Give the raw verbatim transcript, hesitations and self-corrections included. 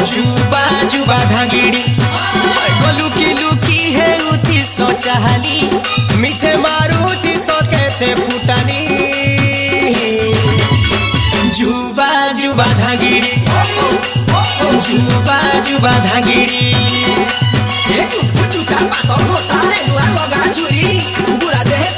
जुबा जुबा धागिड़ी लुकी लुकी है उठी सोचाली मिछे मारुति सकेते फुटानी जुबा जुबा धागिड़ी जुबा जुबा धागिड़ी एक जूता पातल घोटा है लगा चूरी बुरा देह